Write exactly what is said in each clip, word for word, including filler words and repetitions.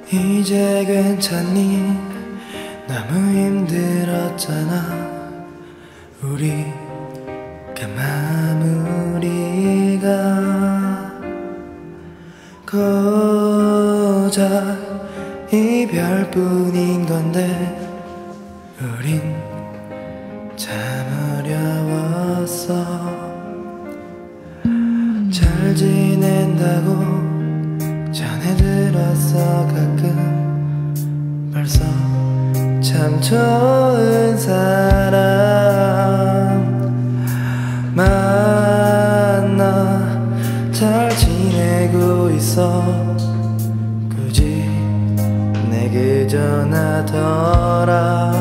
이제 괜찮니? 너무 힘들었잖아. 우리가 마무리가 고작 이별뿐인 건데 우린 참 어려웠어. 잘 지낸다고 전해 들었어. 가끔 벌써 참 좋은 사람 만나 잘 지내고 있어. 굳이 내게 전하더라.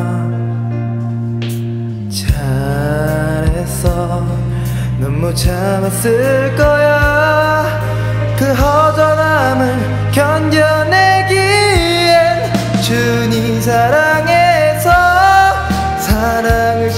잘했어. 넌 못 참았을 거야. 그 허전함을 견뎌내기엔 준이 사랑해서 사랑을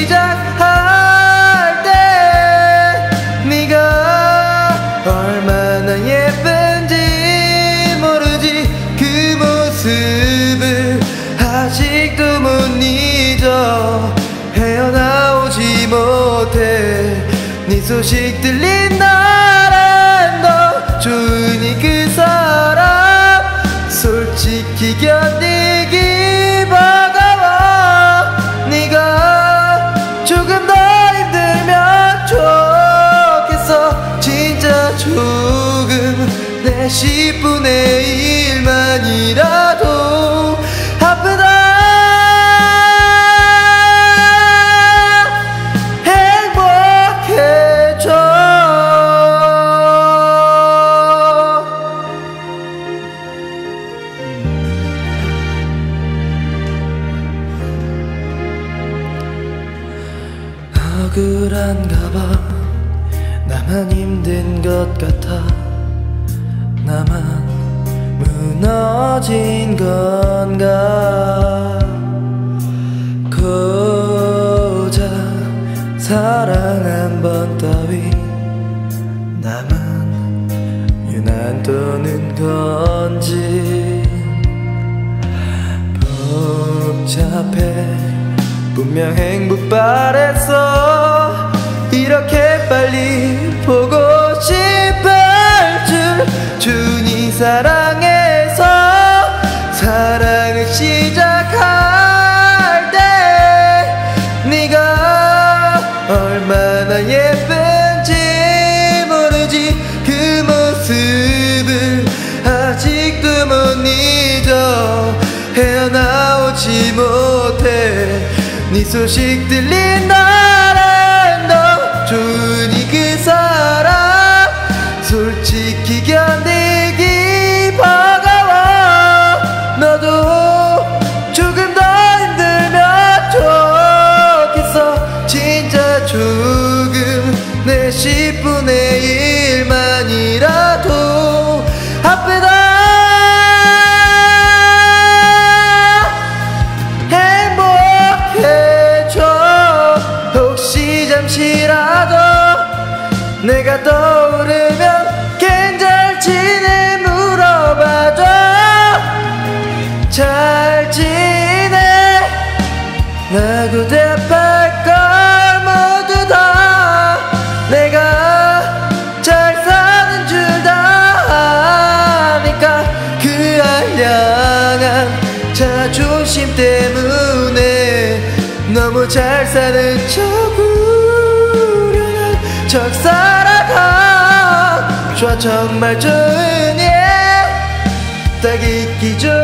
시작할 때 네가 얼마나 예쁜지 모르지. 그 모습을 아직도 못 잊어. 헤어나오지 못해. 네 소식 들린 날엔 더 준이 그 사람 솔직히 견디기 버거워. 네가 조금 더 힘들면 좋겠어. 진짜 조금 내 십분의 일만이라도 아프다 억울한가 봐. 나만 힘든 것 같아. 나만 무너진 건가. 고작 사랑 한 번 따위 나만 유난 떠는 건지. 복잡해. 분명 행복 바랬어. 이렇게 빨리 보고 싶을 줄. 준이 사랑해서 사랑을 시작할 때 네가 얼마나 예쁜지 모르지. 그 모습을 아직도 못 잊어. 헤어나오지 못해. 네 소식 들린 날엔 너 준이 그 사람 솔직히 견디기 버거워. 너도 조금 더 힘들면 좋겠어. 진짜 조금 내 십분의 일만이라도 아프다 잠시라도 내가 떠오르면 괜찮지네 물어봐줘. 잘 지내 라고 대답할 걸 모두 다. 내가 잘 사는 줄 다 아니까. 그 알량한 자존심 때문에 너무 잘 사는 척 척 살아가. 좋아 정말 좋은 예 딱 잊기 좋은